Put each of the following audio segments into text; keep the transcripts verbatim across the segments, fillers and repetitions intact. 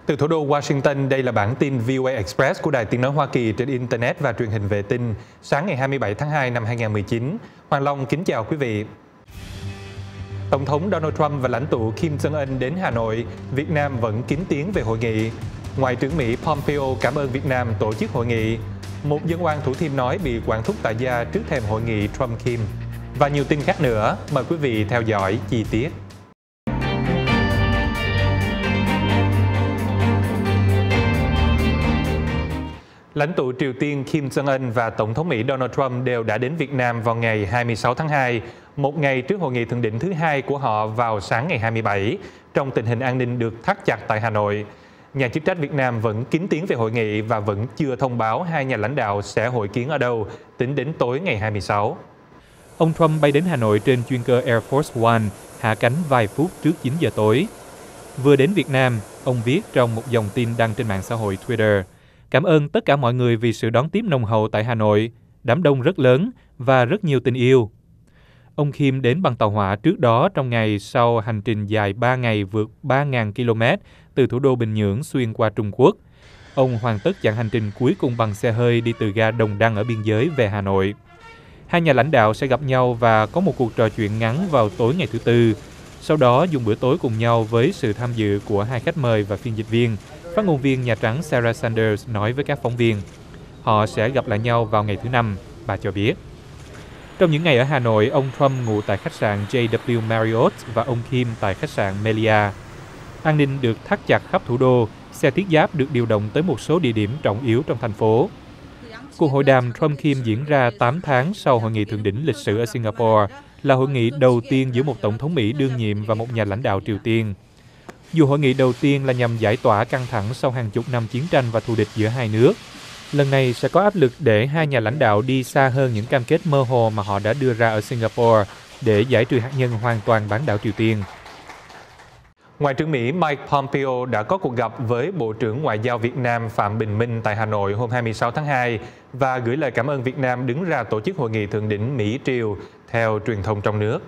Từ thủ đô Washington, đây là bản tin vê o a Express của Đài Tiếng nói Hoa Kỳ trên Internet và truyền hình vệ tinh sáng ngày hai mươi bảy tháng hai năm hai ngàn mười chín. Hoàng Long kính chào quý vị. Tổng thống Donald Trump và lãnh tụ Kim Jong Un đến Hà Nội, Việt Nam vẫn kín tiếng về hội nghị. Ngoại trưởng Mỹ Pompeo cảm ơn Việt Nam tổ chức hội nghị. Một dân oan Thủ Thiêm nói bị quản thúc tại gia trước thềm hội nghị Trump-Kim. Và nhiều tin khác nữa, mời quý vị theo dõi chi tiết. Lãnh tụ Triều Tiên Kim Jong Un và Tổng thống Mỹ Donald Trump đều đã đến Việt Nam vào ngày hai mươi sáu tháng hai, một ngày trước hội nghị thượng đỉnh thứ hai của họ vào sáng ngày hai mươi bảy, trong tình hình an ninh được thắt chặt tại Hà Nội. Nhà chức trách Việt Nam vẫn kín tiếng về hội nghị và vẫn chưa thông báo hai nhà lãnh đạo sẽ hội kiến ở đâu, tính đến tối ngày hai mươi sáu. Ông Trump bay đến Hà Nội trên chuyên cơ Air Force One, hạ cánh vài phút trước chín giờ tối. Vừa đến Việt Nam, ông viết trong một dòng tin đăng trên mạng xã hội Twitter: cảm ơn tất cả mọi người vì sự đón tiếp nồng hậu tại Hà Nội, đám đông rất lớn và rất nhiều tình yêu. Ông Kim đến bằng tàu hỏa trước đó trong ngày sau hành trình dài ba ngày vượt ba nghìn ki lô mét từ thủ đô Bình Nhưỡng xuyên qua Trung Quốc. Ông hoàn tất chặng hành trình cuối cùng bằng xe hơi đi từ ga Đồng Đăng ở biên giới về Hà Nội. Hai nhà lãnh đạo sẽ gặp nhau và có một cuộc trò chuyện ngắn vào tối ngày thứ Tư. Sau đó dùng bữa tối cùng nhau với sự tham dự của hai khách mời và phiên dịch viên. Phát ngôn viên Nhà Trắng Sarah Sanders nói với các phóng viên, họ sẽ gặp lại nhau vào ngày thứ Năm, bà cho biết. Trong những ngày ở Hà Nội, ông Trump ngủ tại khách sạn J W Marriott và ông Kim tại khách sạn Melia. An ninh được thắt chặt khắp thủ đô, xe thiết giáp được điều động tới một số địa điểm trọng yếu trong thành phố. Cuộc hội đàm Trump-Kim diễn ra tám tháng sau hội nghị thượng đỉnh lịch sử ở Singapore, là hội nghị đầu tiên giữa một tổng thống Mỹ đương nhiệm và một nhà lãnh đạo Triều Tiên. Dù hội nghị đầu tiên là nhằm giải tỏa căng thẳng sau hàng chục năm chiến tranh và thù địch giữa hai nước, lần này sẽ có áp lực để hai nhà lãnh đạo đi xa hơn những cam kết mơ hồ mà họ đã đưa ra ở Singapore để giải trừ hạt nhân hoàn toàn bán đảo Triều Tiên. Ngoại trưởng Mỹ Mike Pompeo đã có cuộc gặp với Bộ trưởng Ngoại giao Việt Nam Phạm Bình Minh tại Hà Nội hôm hai mươi sáu tháng hai và gửi lời cảm ơn Việt Nam đứng ra tổ chức hội nghị thượng đỉnh Mỹ-Triều theo truyền thông trong nước.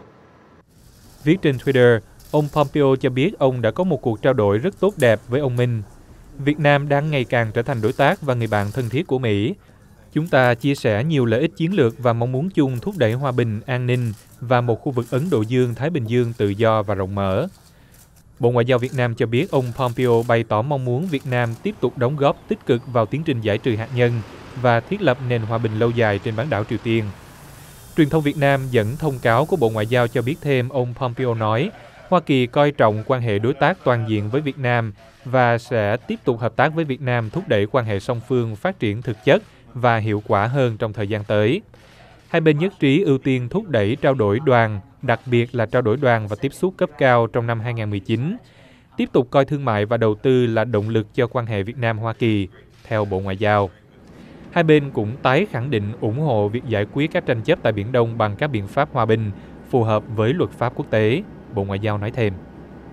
Viết trên Twitter, ông Pompeo cho biết ông đã có một cuộc trao đổi rất tốt đẹp với ông Minh. Việt Nam đang ngày càng trở thành đối tác và người bạn thân thiết của Mỹ. Chúng ta chia sẻ nhiều lợi ích chiến lược và mong muốn chung thúc đẩy hòa bình, an ninh và một khu vực Ấn Độ Dương-Thái Bình Dương tự do và rộng mở. Bộ Ngoại giao Việt Nam cho biết ông Pompeo bày tỏ mong muốn Việt Nam tiếp tục đóng góp tích cực vào tiến trình giải trừ hạt nhân và thiết lập nền hòa bình lâu dài trên bán đảo Triều Tiên. Truyền thông Việt Nam dẫn thông cáo của Bộ Ngoại giao cho biết thêm ông Pompeo nói Hoa Kỳ coi trọng quan hệ đối tác toàn diện với Việt Nam và sẽ tiếp tục hợp tác với Việt Nam thúc đẩy quan hệ song phương phát triển thực chất và hiệu quả hơn trong thời gian tới. Hai bên nhất trí ưu tiên thúc đẩy trao đổi đoàn, đặc biệt là trao đổi đoàn và tiếp xúc cấp cao trong năm hai ngàn mười chín. Tiếp tục coi thương mại và đầu tư là động lực cho quan hệ Việt Nam-Hoa Kỳ, theo Bộ Ngoại giao. Hai bên cũng tái khẳng định ủng hộ việc giải quyết các tranh chấp tại Biển Đông bằng các biện pháp hòa bình, phù hợp với luật pháp quốc tế, Bộ Ngoại giao nói thêm.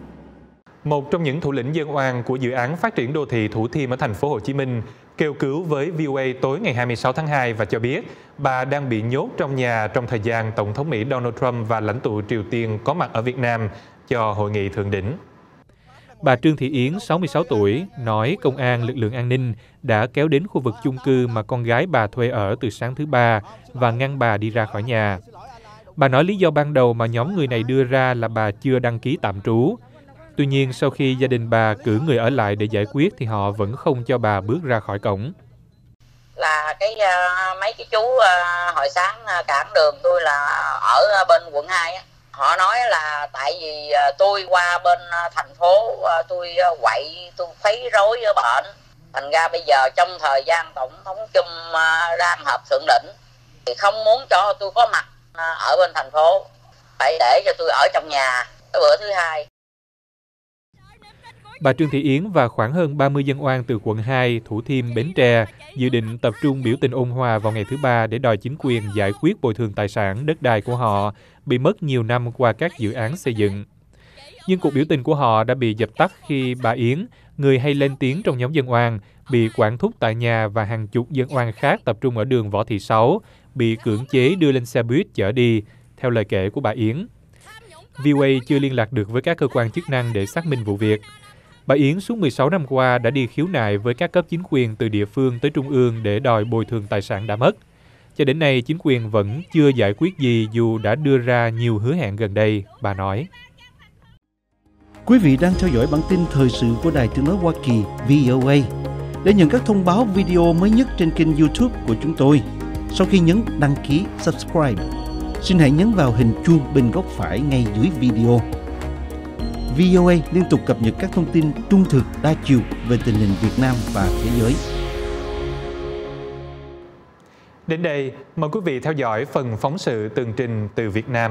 Một trong những thủ lĩnh dân oan của dự án phát triển đô thị Thủ Thiêm ở thành phố Hồ Chí Minh kêu cứu với vê o a tối ngày hai mươi sáu tháng hai và cho biết bà đang bị nhốt trong nhà trong thời gian Tổng thống Mỹ Donald Trump và lãnh tụ Triều Tiên có mặt ở Việt Nam cho hội nghị thượng đỉnh. Bà Trương Thị Yến, sáu mươi sáu tuổi, nói công an, lực lượng an ninh đã kéo đến khu vực chung cư mà con gái bà thuê ở từ sáng thứ Ba và ngăn bà đi ra khỏi nhà. Bà nói lý do ban đầu mà nhóm người này đưa ra là bà chưa đăng ký tạm trú. Tuy nhiên, sau khi gia đình bà cử người ở lại để giải quyết thì họ vẫn không cho bà bước ra khỏi cổng. Là cái uh, mấy cái chú uh, hồi sáng uh, cản đường tôi là ở bên quận hai á. Họ nói là tại vì uh, tôi qua bên uh, thành phố uh, tôi uh, quậy, tôi khuấy rối ở bệnh. Thành ra bây giờ trong thời gian Tổng thống Trump uh, đang họp thượng đỉnh thì không muốn cho tôi có mặt uh, ở bên thành phố. Phải để cho tôi ở trong nhà cái bữa thứ hai. Bà Trương Thị Yến và khoảng hơn ba mươi dân oan từ quận hai, Thủ Thiêm, Bến Tre dự định tập trung biểu tình ôn hòa vào ngày thứ Ba để đòi chính quyền giải quyết bồi thường tài sản, đất đai của họ bị mất nhiều năm qua các dự án xây dựng. Nhưng cuộc biểu tình của họ đã bị dập tắt khi bà Yến, người hay lên tiếng trong nhóm dân oan, bị quản thúc tại nhà và hàng chục dân oan khác tập trung ở đường Võ Thị Sáu, bị cưỡng chế đưa lên xe buýt chở đi, theo lời kể của bà Yến. vê o a chưa liên lạc được với các cơ quan chức năng để xác minh vụ việc. Bà Yến suốt mười sáu năm qua đã đi khiếu nại với các cấp chính quyền từ địa phương tới trung ương để đòi bồi thường tài sản đã mất. Cho đến nay, chính quyền vẫn chưa giải quyết gì dù đã đưa ra nhiều hứa hẹn gần đây, bà nói. Quý vị đang theo dõi bản tin thời sự của Đài Tiếng nói Hoa Kỳ V O A. Để nhận các thông báo video mới nhất trên kênh YouTube của chúng tôi, sau khi nhấn đăng ký subscribe, xin hãy nhấn vào hình chuông bên góc phải ngay dưới video. V O A liên tục cập nhật các thông tin trung thực, đa chiều về tình hình Việt Nam và thế giới. Đến đây, mời quý vị theo dõi phần phóng sự tường trình từ Việt Nam.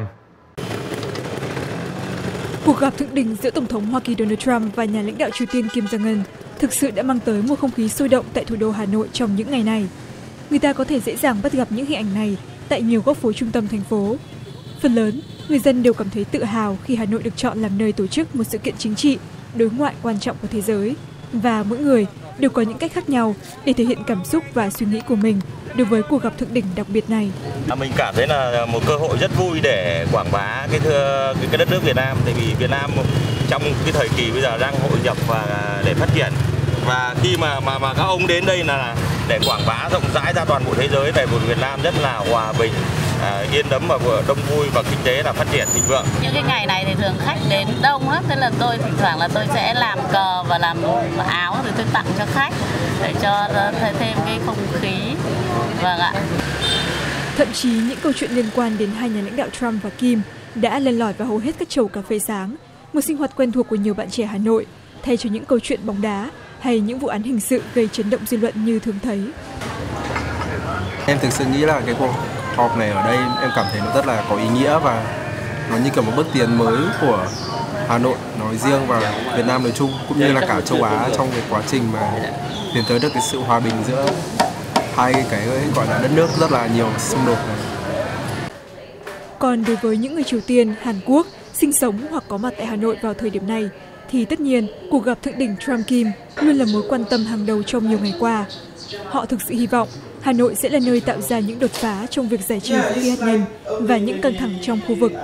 Cuộc gặp thượng đỉnh giữa Tổng thống Hoa Kỳ Donald Trump và nhà lãnh đạo Triều Tiên Kim Jong-un thực sự đã mang tới một không khí sôi động tại thủ đô Hà Nội trong những ngày này. Người ta có thể dễ dàng bắt gặp những hình ảnh này tại nhiều góc phố trung tâm thành phố. Phần lớn, người dân đều cảm thấy tự hào khi Hà Nội được chọn làm nơi tổ chức một sự kiện chính trị, đối ngoại quan trọng của thế giới. Và mỗi người đều có những cách khác nhau để thể hiện cảm xúc và suy nghĩ của mình đối với cuộc gặp thượng đỉnh đặc biệt này. Mình cảm thấy là một cơ hội rất vui để quảng bá cái thưa cái đất nước Việt Nam, tại vì Việt Nam trong cái thời kỳ bây giờ đang hội nhập và để phát triển. Và khi mà mà mà các ông đến đây là để quảng bá rộng rãi ra toàn bộ thế giới về một Việt Nam rất là hòa bình, à, yên ấm và đông vui và kinh tế là phát triển thịnh vượng. Những cái ngày này thì thường khách đến đông lắm, thế là tôi thỉnh thoảng là tôi sẽ làm cờ và làm áo rồi tôi tặng cho khách để cho thêm cái không khí. Vâng ạ. Thậm chí những câu chuyện liên quan đến hai nhà lãnh đạo Trump và Kim đã len lỏi vào hầu hết các chầu cà phê sáng, một sinh hoạt quen thuộc của nhiều bạn trẻ Hà Nội, thay cho những câu chuyện bóng đá hay những vụ án hình sự gây chấn động dư luận như thường thấy. Em thực sự nghĩ là cái cuộc họp này ở đây em cảm thấy nó rất là có ý nghĩa và nó như kiểu một bước tiến mới của Hà Nội nói riêng và Việt Nam nói chung, cũng như là cả châu Á trong cái quá trình mà tiến tới được cái sự hòa bình giữa hai cái gọi là đất nước rất là nhiều xung đột này. Còn đối với những người Triều Tiên, Hàn Quốc sinh sống hoặc có mặt tại Hà Nội vào thời điểm này, thì tất nhiên cuộc gặp thượng đỉnh Trump-Kim luôn là mối quan tâm hàng đầu trong nhiều ngày qua. Họ thực sự hy vọng Hà Nội sẽ là nơi tạo ra những đột phá trong việc giải trừ vũ khí hạt nhân và những căng thẳng trong khu vực.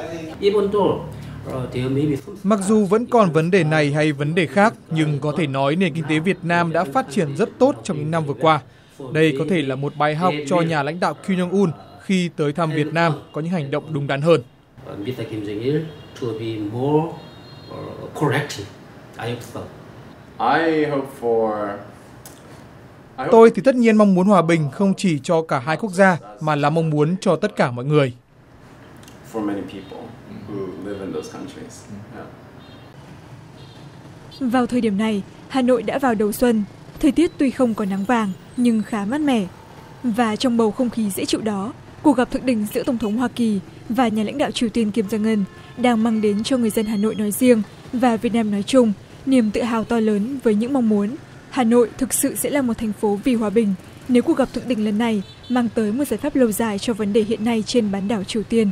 Mặc dù vẫn còn vấn đề này hay vấn đề khác, nhưng có thể nói nền kinh tế Việt Nam đã phát triển rất tốt trong những năm vừa qua. Đây có thể là một bài học cho nhà lãnh đạo Kim Jong-un khi tới thăm Việt Nam có những hành động đúng đắn hơn. Tôi thì tất nhiên mong muốn hòa bình không chỉ cho cả hai quốc gia mà là mong muốn cho tất cả mọi người. Vào thời điểm này, Hà Nội đã vào đầu xuân, thời tiết tuy không có nắng vàng nhưng khá mát mẻ. Và trong bầu không khí dễ chịu đó, cuộc gặp thượng đỉnh giữa Tổng thống Hoa Kỳ và nhà lãnh đạo Triều Tiên Kim Jong-un đang mang đến cho người dân Hà Nội nói riêng và Việt Nam nói chung niềm tự hào to lớn với những mong muốn Hà Nội thực sự sẽ là một thành phố vì hòa bình nếu cuộc gặp thượng đỉnh lần này mang tới một giải pháp lâu dài cho vấn đề hiện nay trên bán đảo Triều Tiên.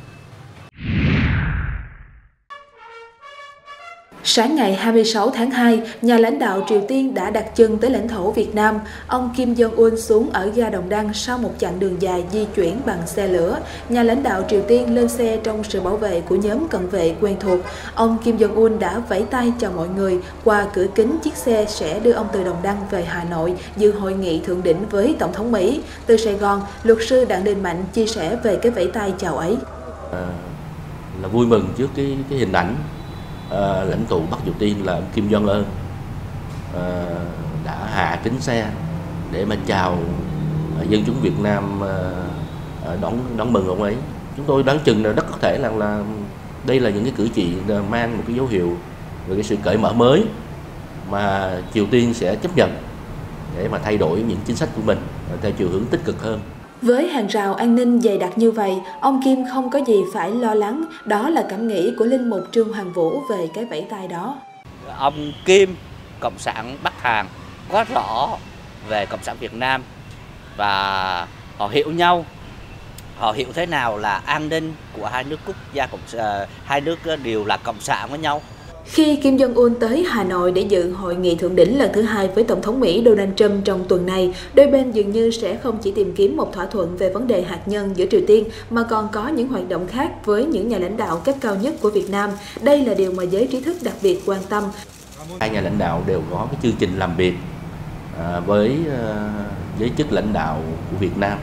Sáng ngày hai mươi sáu tháng hai, nhà lãnh đạo Triều Tiên đã đặt chân tới lãnh thổ Việt Nam. Ông Kim Jong-un xuống ở ga Đồng Đăng sau một chặng đường dài di chuyển bằng xe lửa. Nhà lãnh đạo Triều Tiên lên xe trong sự bảo vệ của nhóm cận vệ quen thuộc. Ông Kim Jong-un đã vẫy tay chào mọi người qua cửa kính chiếc xe sẽ đưa ông từ Đồng Đăng về Hà Nội dự hội nghị thượng đỉnh với Tổng thống Mỹ. Từ Sài Gòn, luật sư Đặng Đình Mạnh chia sẻ về cái vẫy tay chào ấy. À, là vui mừng trước cái, cái hình ảnh À, lãnh tụ Bắc Triều Tiên là ông Kim Jong-un à, đã hạ kính xe để mà chào à, dân chúng Việt Nam à, đón đón mừng ông ấy. Chúng tôi đoán chừng là rất có thể là, là đây là những cái cử chỉ mang một cái dấu hiệu về cái sự cởi mở mới mà Triều Tiên sẽ chấp nhận để mà thay đổi những chính sách của mình theo chiều hướng tích cực hơn. Với hàng rào an ninh dày đặc như vậy, ông Kim không có gì phải lo lắng. Đó là cảm nghĩ của linh mục Trương Hoàng Vũ về cái vẫy tay đó. Ông Kim, Cộng sản Bắc Hàn, có rõ về Cộng sản Việt Nam và họ hiểu nhau. Họ hiểu thế nào là an ninh của hai nước quốc gia, hai nước đều là cộng sản với nhau. Khi Kim Jong-un tới Hà Nội để dự hội nghị thượng đỉnh lần thứ hai với Tổng thống Mỹ Donald Trump trong tuần này, đôi bên dường như sẽ không chỉ tìm kiếm một thỏa thuận về vấn đề hạt nhân giữa Triều Tiên mà còn có những hoạt động khác với những nhà lãnh đạo cấp cao nhất của Việt Nam. Đây là điều mà giới trí thức đặc biệt quan tâm. Hai nhà lãnh đạo đều có cái chương trình làm việc à, với à, giới chức lãnh đạo của Việt Nam.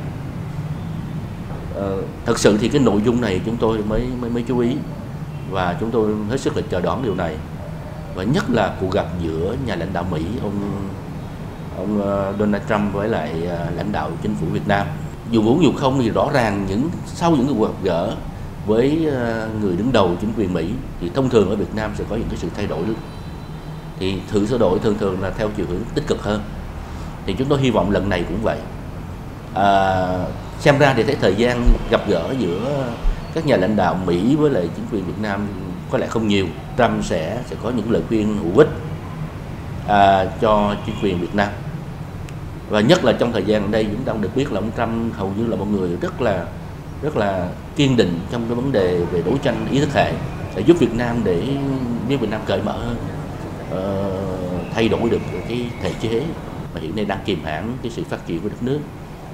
À, thật sự thì cái nội dung này chúng tôi mới mới mới chú ý và chúng tôi hết sức là chờ đón điều này, và nhất là cuộc gặp giữa nhà lãnh đạo Mỹ ông ông Donald Trump với lại lãnh đạo chính phủ Việt Nam. Dù muốn dù không thì rõ ràng những sau những cuộc gặp gỡ với người đứng đầu chính quyền Mỹ thì thông thường ở Việt Nam sẽ có những cái sự thay đổi. Thì sự sửa đổi thường thường là theo chiều hướng tích cực hơn. Thì chúng tôi hy vọng lần này cũng vậy. À, xem ra thì thấy thời gian gặp gỡ giữa các nhà lãnh đạo Mỹ với lại chính quyền Việt Nam có lẽ không nhiều. Trump sẽ sẽ có những lời khuyên hữu ích à, cho chính quyền Việt Nam. Và nhất là trong thời gian ở đây chúng ta được biết là ông Trump hầu như là một người rất là rất là kiên định trong cái vấn đề về đấu tranh ý thức hệ, sẽ giúp Việt Nam để nếu Việt Nam cởi mở hơn, uh, thay đổi được cái thể chế mà hiện nay đang kìm hãm cái sự phát triển của đất nước,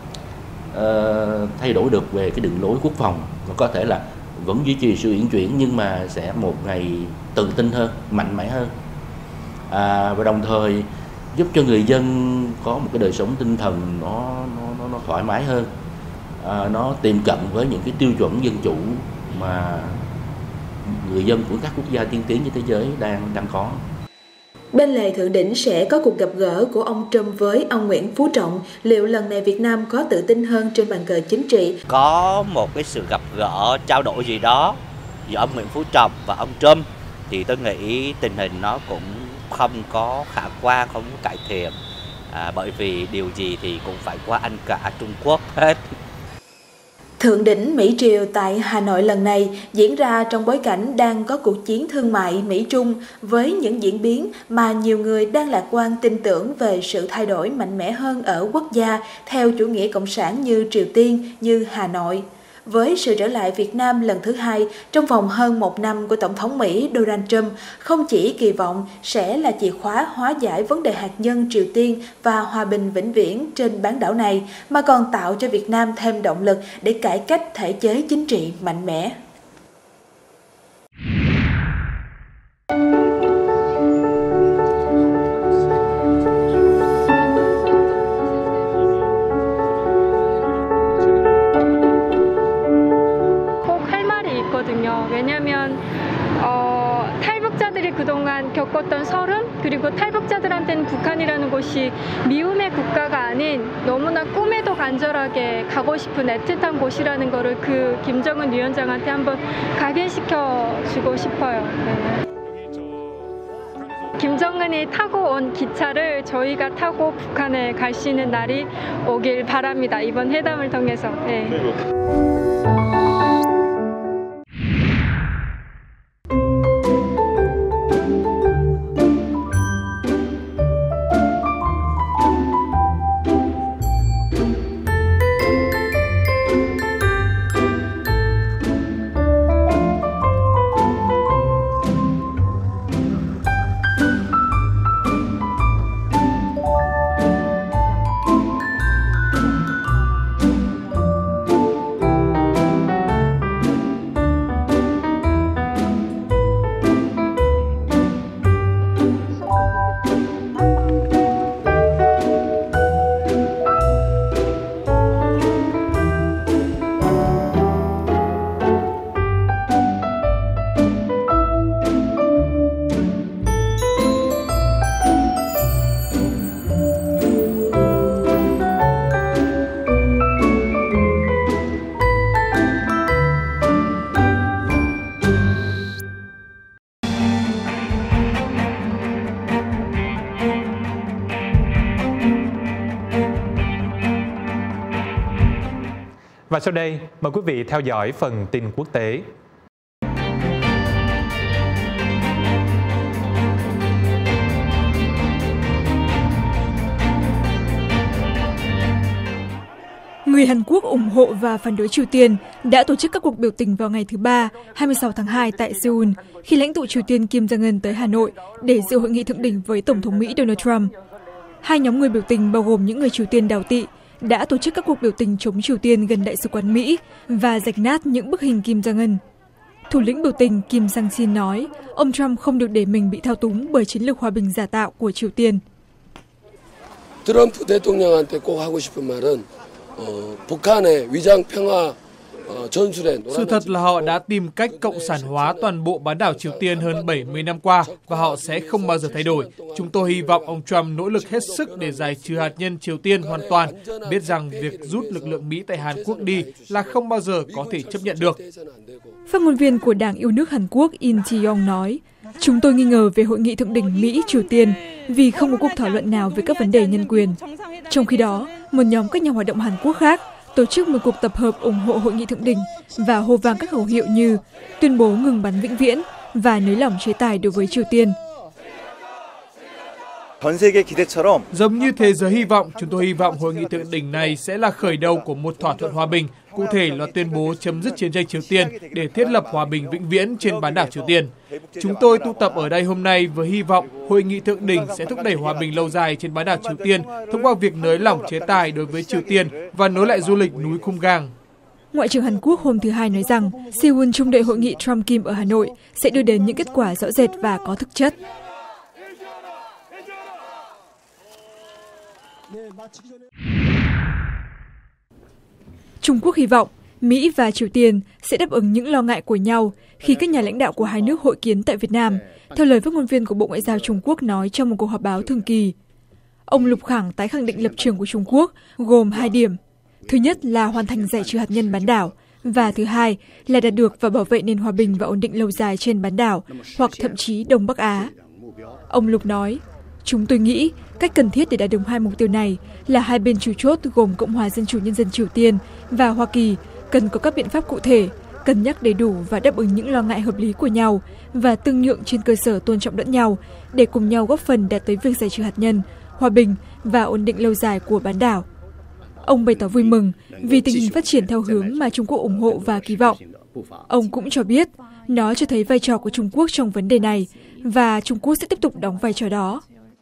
uh, thay đổi được về cái đường lối quốc phòng, và có thể là vẫn duy trì sự uyển chuyển nhưng mà sẽ một ngày tự tin hơn, mạnh mẽ hơn, à, và đồng thời giúp cho người dân có một cái đời sống tinh thần nó nó nó thoải mái hơn, à, nó tiệm cận với những cái tiêu chuẩn dân chủ mà người dân của các quốc gia tiên tiến trên thế giới đang đang có. Bên lề thượng đỉnh sẽ có cuộc gặp gỡ của ông Trump với ông Nguyễn Phú Trọng. Liệu lần này Việt Nam có tự tin hơn trên bàn cờ chính trị? Có một cái sự gặp gỡ, trao đổi gì đó giữa ông Nguyễn Phú Trọng và ông Trump thì tôi nghĩ tình hình nó cũng không có khả quan, không có cải thiện, à, bởi vì điều gì thì cũng phải qua anh cả Trung Quốc hết. Thượng đỉnh Mỹ-Triều tại Hà Nội lần này diễn ra trong bối cảnh đang có cuộc chiến thương mại Mỹ-Trung với những diễn biến mà nhiều người đang lạc quan tin tưởng về sự thay đổi mạnh mẽ hơn ở quốc gia theo chủ nghĩa cộng sản như Triều Tiên, như Hà Nội. Với sự trở lại Việt Nam lần thứ hai trong vòng hơn một năm của Tổng thống Mỹ Donald Trump, không chỉ kỳ vọng sẽ là chìa khóa hóa giải vấn đề hạt nhân Triều Tiên và hòa bình vĩnh viễn trên bán đảo này, mà còn tạo cho Việt Nam thêm động lực để cải cách thể chế chính trị mạnh mẽ. 왜냐하면 어, 탈북자들이 그동안 겪었던 서름, 그리고 탈북자들한테는 북한이라는 곳이 미움의 국가가 아닌 너무나 꿈에도 간절하게 가고 싶은 애틋한 곳이라는 거를 그 김정은 위원장한테 한번 각인시켜 주고 싶어요. 네. 김정은이 타고 온 기차를 저희가 타고 북한에 갈 수 있는 날이 오길 바랍니다. 이번 회담을 통해서. 네. Và sau đây, mời quý vị theo dõi phần tin quốc tế. Người Hàn Quốc ủng hộ và phản đối Triều Tiên đã tổ chức các cuộc biểu tình vào ngày thứ Ba, hai mươi sáu tháng hai tại Seoul, khi lãnh tụ Triều Tiên Kim Jong-un tới Hà Nội để dự hội nghị thượng đỉnh với Tổng thống Mỹ Donald Trump. Hai nhóm người biểu tình bao gồm những người Triều Tiên đào tị đã tổ chức các cuộc biểu tình chống Triều Tiên gần Đại sứ quán Mỹ và rạch nát những bức hình Kim Jong-un. Thủ lĩnh biểu tình Kim Sang-sin nói ông Trump không được để mình bị thao túng bởi chiến lược hòa bình giả tạo của Triều Tiên. 트럼프 대통령한테 꼭 하고 싶은 말은 어, 북한의 위장 평화 Sự thật là họ đã tìm cách cộng sản hóa toàn bộ bán đảo Triều Tiên hơn bảy mươi năm qua và họ sẽ không bao giờ thay đổi. Chúng tôi hy vọng ông Trump nỗ lực hết sức để giải trừ hạt nhân Triều Tiên hoàn toàn, biết rằng việc rút lực lượng Mỹ tại Hàn Quốc đi là không bao giờ có thể chấp nhận được. Phát ngôn viên của Đảng Yêu nước Hàn Quốc In Tae-yong nói, chúng tôi nghi ngờ về hội nghị thượng đỉnh Mỹ-Triều Tiên vì không có cuộc thảo luận nào về các vấn đề nhân quyền. Trong khi đó, một nhóm các nhà hoạt động Hàn Quốc khác tổ chức một cuộc tập hợp ủng hộ hội nghị thượng đỉnh và hô vang các khẩu hiệu như tuyên bố ngừng bắn vĩnh viễn và nới lỏng chế tài đối với Triều Tiên. Giống như thế giới hy vọng, chúng tôi hy vọng hội nghị thượng đỉnh này sẽ là khởi đầu của một thỏa thuận hòa bình, cụ thể là tuyên bố chấm dứt chiến tranh Triều Tiên để thiết lập hòa bình vĩnh viễn trên bán đảo Triều Tiên. Chúng tôi tụ tập ở đây hôm nay với hy vọng hội nghị thượng đỉnh sẽ thúc đẩy hòa bình lâu dài trên bán đảo Triều Tiên thông qua việc nới lỏng chế tài đối với Triều Tiên và nối lại du lịch núi Khum Gang. Ngoại trưởng Hàn Quốc hôm thứ Hai nói rằng Seoul trông đợi hội nghị Trump-Kim ở Hà Nội sẽ đưa đến những kết quả rõ rệt và có thực chất. Trung Quốc hy vọng Mỹ và Triều Tiên sẽ đáp ứng những lo ngại của nhau khi các nhà lãnh đạo của hai nước hội kiến tại Việt Nam, theo lời phát ngôn viên của Bộ Ngoại giao Trung Quốc nói trong một cuộc họp báo thường kỳ. Ông Lục Khảng tái khẳng định lập trường của Trung Quốc gồm hai điểm. Thứ nhất là hoàn thành giải trừ hạt nhân bán đảo, và thứ hai là đạt được và bảo vệ nền hòa bình và ổn định lâu dài trên bán đảo, hoặc thậm chí Đông Bắc Á. Ông Lục nói, chúng tôi nghĩ cách cần thiết để đạt được hai mục tiêu này là hai bên chủ chốt gồm Cộng hòa Dân chủ Nhân dân Triều Tiên và Hoa Kỳ cần có các biện pháp cụ thể, cân nhắc đầy đủ và đáp ứng những lo ngại hợp lý của nhau và tương nhượng trên cơ sở tôn trọng lẫn nhau để cùng nhau góp phần đạt tới việc giải trừ hạt nhân, hòa bình và ổn định lâu dài của bán đảo. Ông bày tỏ vui mừng vì tình hình phát triển theo hướng mà Trung Quốc ủng hộ và kỳ vọng. Ông cũng cho biết nó cho thấy vai trò của Trung Quốc trong vấn đề này và Trung Quốc sẽ tiếp tục đóng vai trò đó.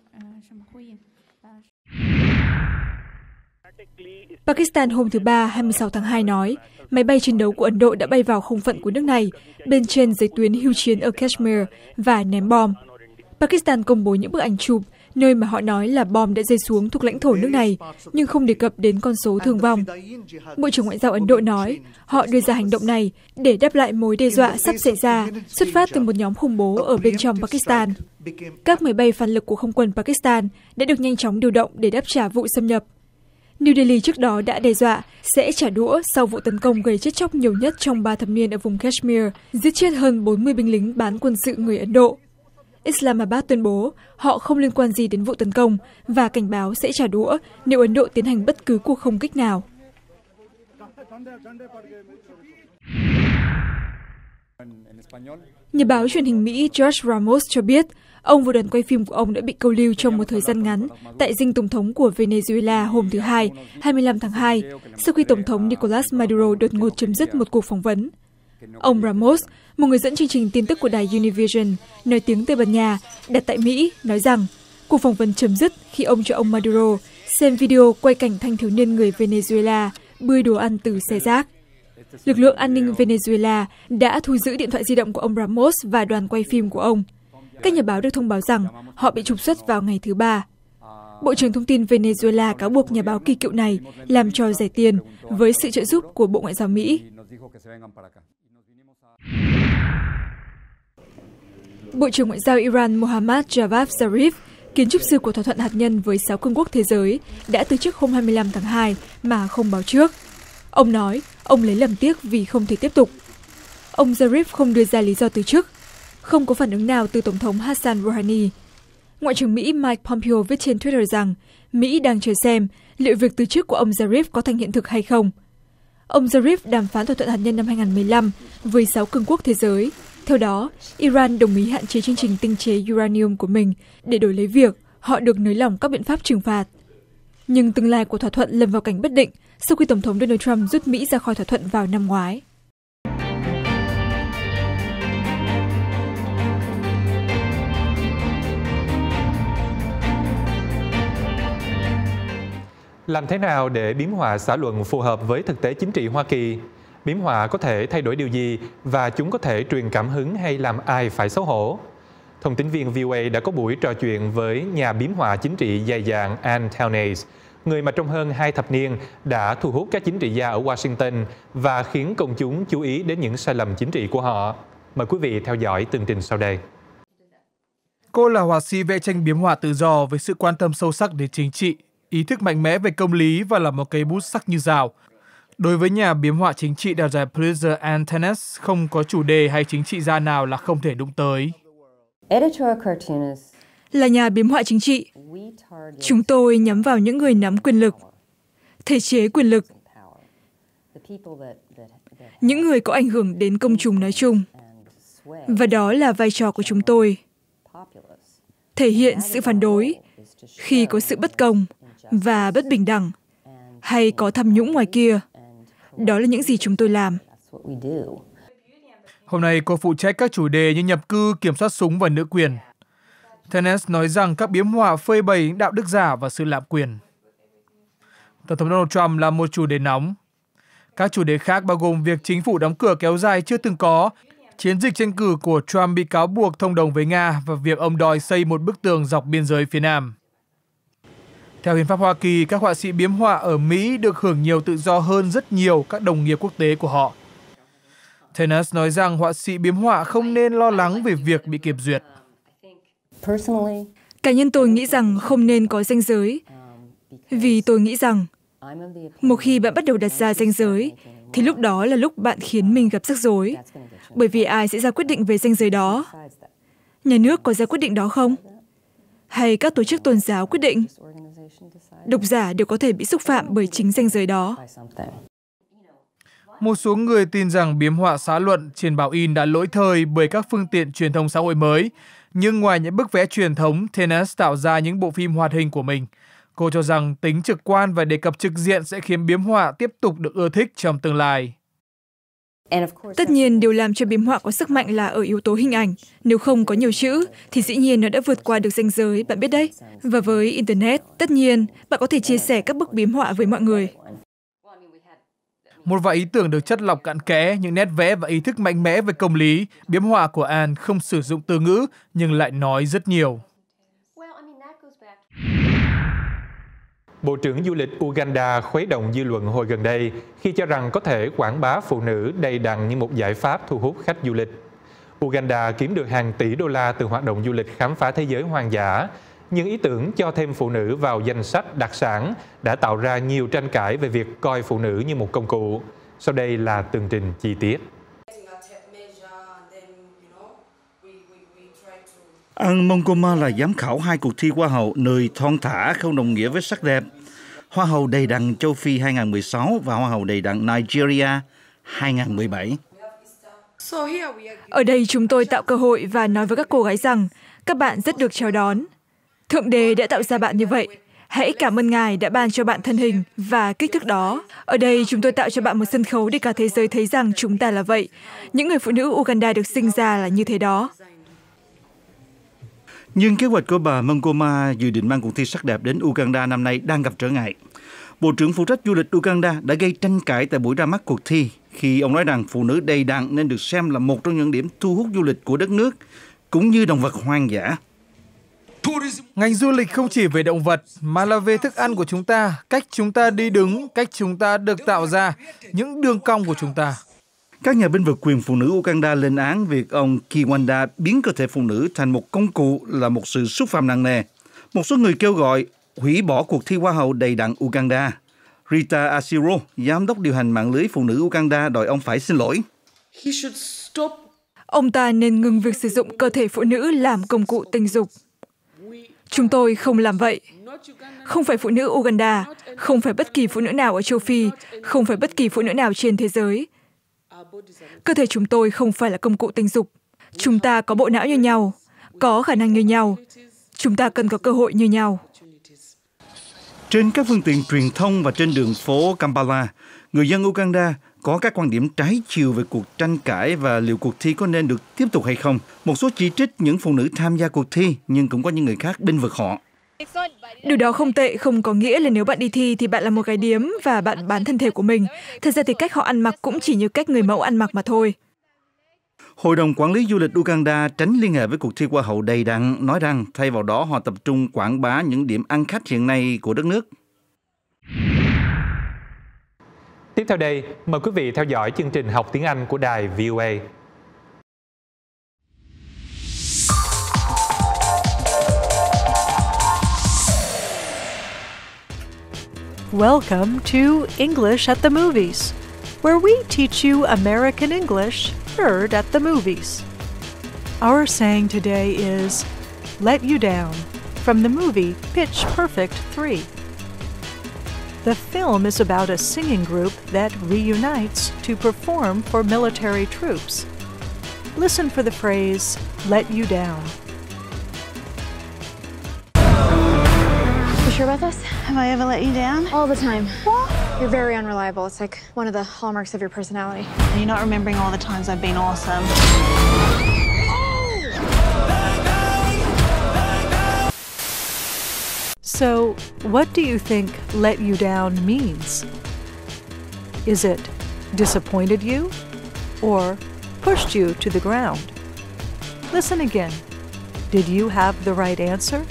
Pakistan hôm thứ Ba, hai mươi sáu tháng hai nói máy bay chiến đấu của Ấn Độ đã bay vào không phận của nước này bên trên giới tuyến hưu chiến ở Kashmir và ném bom. Pakistan công bố những bức ảnh chụp nơi mà họ nói là bom đã rơi xuống thuộc lãnh thổ nước này, nhưng không đề cập đến con số thương vong. Bộ trưởng Ngoại giao Ấn Độ nói họ đưa ra hành động này để đáp lại mối đe dọa sắp xảy ra xuất phát từ một nhóm khủng bố ở bên trong Pakistan. Các máy bay phản lực của không quân Pakistan đã được nhanh chóng điều động để đáp trả vụ xâm nhập. New Delhi trước đó đã đe dọa sẽ trả đũa sau vụ tấn công gây chết chóc nhiều nhất trong ba thập niên ở vùng Kashmir, giết chết hơn bốn mươi binh lính bán quân sự người Ấn Độ. Islamabad tuyên bố họ không liên quan gì đến vụ tấn công và cảnh báo sẽ trả đũa nếu Ấn Độ tiến hành bất cứ cuộc không kích nào. Nhà báo truyền hình Mỹ George Ramos cho biết ông và đoàn quay phim của ông đã bị câu lưu trong một thời gian ngắn tại dinh tổng thống của Venezuela hôm thứ Hai, hai mươi lăm tháng hai, sau khi Tổng thống Nicolas Maduro đột ngột chấm dứt một cuộc phỏng vấn. Ông Ramos, một người dẫn chương trình tin tức của đài Univision, nói tiếng Tây Ban Nha, đặt tại Mỹ, nói rằng cuộc phỏng vấn chấm dứt khi ông cho ông Maduro xem video quay cảnh thanh thiếu niên người Venezuela bươi đồ ăn từ xe rác. Lực lượng an ninh Venezuela đã thu giữ điện thoại di động của ông Ramos và đoàn quay phim của ông. Các nhà báo được thông báo rằng họ bị trục xuất vào ngày thứ Ba. Bộ trưởng Thông tin Venezuela cáo buộc nhà báo kỳ cựu này làm trò rẻ tiền với sự trợ giúp của Bộ Ngoại giao Mỹ. Bộ trưởng Ngoại giao Iran Mohammad Javad Zarif, kiến trúc sư của thỏa thuận hạt nhân với sáu cường quốc thế giới, đã từ chức hôm hai mươi lăm tháng hai mà không báo trước. Ông nói ông lấy làm tiếc vì không thể tiếp tục. Ông Zarif không đưa ra lý do từ chức. Không có phản ứng nào từ Tổng thống Hassan Rouhani. Ngoại trưởng Mỹ Mike Pompeo viết trên Twitter rằng Mỹ đang chờ xem liệu việc từ chức của ông Zarif có thành hiện thực hay không. Ông Zarif đàm phán thỏa thuận hạt nhân năm hai nghìn không trăm mười lăm với sáu cường quốc thế giới. Theo đó, Iran đồng ý hạn chế chương trình tinh chế uranium của mình để đổi lấy việc họ được nới lỏng các biện pháp trừng phạt. Nhưng tương lai của thỏa thuận lâm vào cảnh bất định sau khi Tổng thống Donald Trump rút Mỹ ra khỏi thỏa thuận vào năm ngoái. Làm thế nào để biếm họa xã luận phù hợp với thực tế chính trị Hoa Kỳ? Biếm họa có thể thay đổi điều gì và chúng có thể truyền cảm hứng hay làm ai phải xấu hổ? Thông tín viên vê o a đã có buổi trò chuyện với nhà biếm họa chính trị dày dạn Ann Talnase, người mà trong hơn hai thập niên đã thu hút các chính trị gia ở Washington và khiến công chúng chú ý đến những sai lầm chính trị của họ. Mời quý vị theo dõi tường trình sau đây. Cô là họa sĩ vẽ tranh biếm họa tự do với sự quan tâm sâu sắc đến chính trị, ý thức mạnh mẽ về công lý và là một cây bút sắc như dao. Đối với nhà biếm họa chính trị đoạt giải Pulitzer Ann Talnase, không có chủ đề hay chính trị gia nào là không thể đụng tới. Là nhà biếm họa chính trị, chúng tôi nhắm vào những người nắm quyền lực, thể chế quyền lực, những người có ảnh hưởng đến công chúng nói chung. Và đó là vai trò của chúng tôi. Thể hiện sự phản đối khi có sự bất công và bất bình đẳng hay có tham nhũng ngoài kia. Đó là những gì chúng tôi làm. Hôm nay cô phụ trách các chủ đề như nhập cư, kiểm soát súng và nữ quyền. Talnase nói rằng các biếm họa phơi bày đạo đức giả và sự lạm quyền. Tổng thống Donald Trump là một chủ đề nóng. Các chủ đề khác bao gồm việc chính phủ đóng cửa kéo dài chưa từng có, chiến dịch tranh cử của Trump bị cáo buộc thông đồng với Nga và việc ông đòi xây một bức tường dọc biên giới phía Nam. Theo hiến pháp Hoa Kỳ, các họa sĩ biếm họa ở Mỹ được hưởng nhiều tự do hơn rất nhiều các đồng nghiệp quốc tế của họ. Talnase nói rằng họa sĩ biếm họa không nên lo lắng về việc bị kiểm duyệt. Cá nhân tôi nghĩ rằng không nên có ranh giới, vì tôi nghĩ rằng một khi bạn bắt đầu đặt ra ranh giới, thì lúc đó là lúc bạn khiến mình gặp rắc rối. Bởi vì ai sẽ ra quyết định về ranh giới đó? Nhà nước có ra quyết định đó không? Hay các tổ chức tôn giáo quyết định? Độc giả đều có thể bị xúc phạm bởi chính ranh giới đó. Một số người tin rằng biếm họa xã luận trên báo in đã lỗi thời bởi các phương tiện truyền thông xã hội mới. Nhưng ngoài những bức vẽ truyền thống, Talnase tạo ra những bộ phim hoạt hình của mình. Cô cho rằng tính trực quan và đề cập trực diện sẽ khiến biếm họa tiếp tục được ưa thích trong tương lai. Tất nhiên, điều làm cho biếm họa có sức mạnh là ở yếu tố hình ảnh. Nếu không có nhiều chữ, thì dĩ nhiên nó đã vượt qua được ranh giới, bạn biết đấy. Và với Internet, tất nhiên, bạn có thể chia sẻ các bức biếm họa với mọi người. Một vài ý tưởng được chất lọc cặn kẽ, những nét vẽ và ý thức mạnh mẽ về công lý. Biếm họa của Ann không sử dụng từ ngữ, nhưng lại nói rất nhiều. Bộ trưởng Du lịch Uganda khuấy động dư luận hồi gần đây khi cho rằng có thể quảng bá phụ nữ đầy đặn như một giải pháp thu hút khách du lịch. Uganda kiếm được hàng tỷ đô la từ hoạt động du lịch khám phá thế giới hoang dã, nhưng ý tưởng cho thêm phụ nữ vào danh sách đặc sản đã tạo ra nhiều tranh cãi về việc coi phụ nữ như một công cụ. Sau đây là tường trình chi tiết. Ann Monkoma là giám khảo hai cuộc thi Hoa hậu nơi thon thả không đồng nghĩa với sắc đẹp. Hoa hậu đầy đặn châu Phi hai không một sáu và Hoa hậu đầy đặn Nigeria hai không một bảy. Ở đây chúng tôi tạo cơ hội và nói với các cô gái rằng các bạn rất được chào đón. Thượng Đế đã tạo ra bạn như vậy. Hãy cảm ơn Ngài đã ban cho bạn thân hình và kích thước đó. Ở đây chúng tôi tạo cho bạn một sân khấu để cả thế giới thấy rằng chúng ta là vậy. Những người phụ nữ Uganda được sinh ra là như thế đó. Nhưng kế hoạch của bà Monkoma dự định mang cuộc thi sắc đẹp đến Uganda năm nay đang gặp trở ngại. Bộ trưởng phụ trách du lịch Uganda đã gây tranh cãi tại buổi ra mắt cuộc thi khi ông nói rằng phụ nữ đầy đặn nên được xem là một trong những điểm thu hút du lịch của đất nước, cũng như động vật hoang dã. Ngành du lịch không chỉ về động vật, mà là về thức ăn của chúng ta, cách chúng ta đi đứng, cách chúng ta được tạo ra, những đường cong của chúng ta. Các nhà bênh vực quyền phụ nữ Uganda lên án việc ông Kiwanda biến cơ thể phụ nữ thành một công cụ là một sự xúc phạm nặng nề. Một số người kêu gọi hủy bỏ cuộc thi Hoa hậu đầy đặn Uganda. Rita Asiro, giám đốc điều hành mạng lưới phụ nữ Uganda, đòi ông phải xin lỗi. Ông ta nên ngừng việc sử dụng cơ thể phụ nữ làm công cụ tình dục. Chúng tôi không làm vậy. Không phải phụ nữ Uganda, không phải bất kỳ phụ nữ nào ở châu Phi, không phải bất kỳ phụ nữ nào trên thế giới. Cơ thể chúng tôi không phải là công cụ tình dục. Chúng ta có bộ não như nhau, có khả năng như nhau. Chúng ta cần có cơ hội như nhau. Trên các phương tiện truyền thông và trên đường phố Kampala, người dân Uganda có các quan điểm trái chiều về cuộc tranh cãi và liệu cuộc thi có nên được tiếp tục hay không. Một số chỉ trích những phụ nữ tham gia cuộc thi, nhưng cũng có những người khác bênh vực họ. Điều đó không tệ, không có nghĩa là nếu bạn đi thi thì bạn là một gái điếm và bạn bán thân thể của mình. Thật ra thì cách họ ăn mặc cũng chỉ như cách người mẫu ăn mặc mà thôi. Hội đồng Quản lý Du lịch Uganda tránh liên hệ với cuộc thi Hoa hậu đầy đặn, nói rằng thay vào đó họ tập trung quảng bá những điểm ăn khách hiện nay của đất nước. Tiếp theo đây, mời quý vị theo dõi chương trình học tiếng Anh của đài vê o a. Welcome to English at the Movies, where we teach you American English heard at the movies. Our saying today is, let you down, from the movie Pitch Perfect three. The film is about a singing group that reunites to perform for military troops. Listen for the phrase, let you down. You sure about this? Have I ever let you down? All the time. What? You're very unreliable. It's like one of the hallmarks of your personality. Are you not remembering all the times I've been awesome? So, what do you think let you down means? Is it disappointed you or pushed you to the ground? Listen again. Did you have the right answer?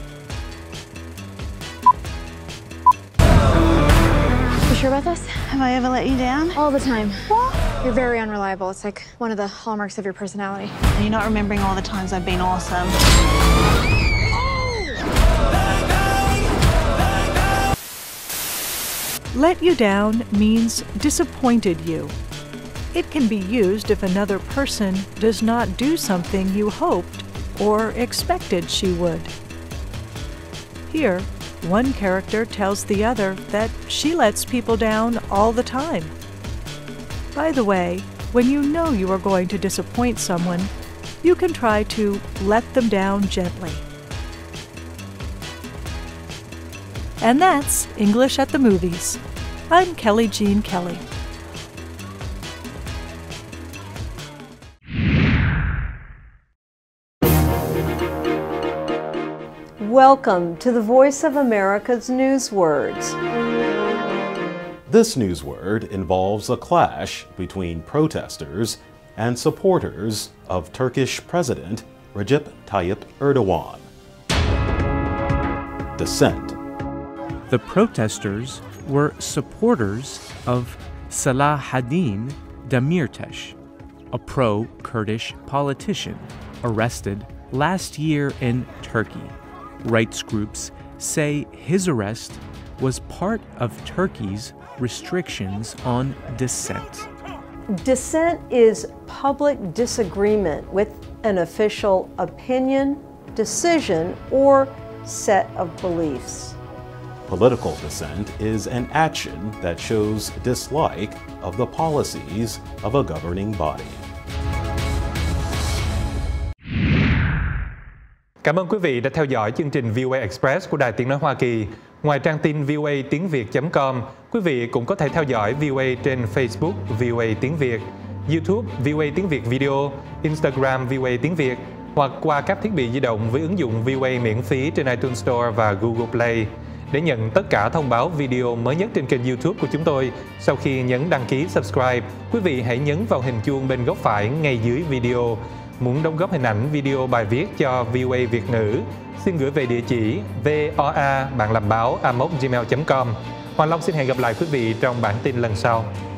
You sure about this? Have I ever let you down? All the time. What? You're very unreliable. It's like one of the hallmarks of your personality. Are you not remembering all the times I've been awesome? Let you down means disappointed you. It can be used if another person does not do something you hoped or expected she would. Here, one character tells the other that she lets people down all the time. By the way, when you know you are going to disappoint someone, you can try to let them down gently. And that's English at the Movies. I'm Kelly Jean Kelly. Welcome to the Voice of America's Newswords. This newsword involves a clash between protesters and supporters of Turkish President Recep Tayyip Erdogan. Dissent. The protesters were supporters of Selahattin Demirtas, a pro-Kurdish politician arrested last year in Turkey. Rights groups say his arrest was part of Turkey's restrictions on dissent. Dissent is public disagreement with an official opinion, decision, or set of beliefs. Political dissent is an action that shows dislike of the policies of a governing body. Cảm ơn quý vị đã theo dõi chương trình vê o a Express của Đài Tiếng Nói Hoa Kỳ. Ngoài trang tin vê o a tiếng việt chấm com, quý vị cũng có thể theo dõi vê o a trên Facebook vê o a tiếng Việt, YouTube vê o a tiếng Việt Video, Instagram vê o a tiếng Việt hoặc qua các thiết bị di động với ứng dụng vê o a miễn phí trên iTunes Store và Google Play. Để nhận tất cả thông báo video mới nhất trên kênh YouTube của chúng tôi, sau khi nhấn đăng ký subscribe, quý vị hãy nhấn vào hình chuông bên góc phải ngay dưới video. Muốn đóng góp hình ảnh, video, bài viết cho vê o a Việt ngữ, xin gửi về địa chỉ voa bạn làm báo a m o gmail chấm com. Hoàng Long xin hẹn gặp lại quý vị trong bản tin lần sau.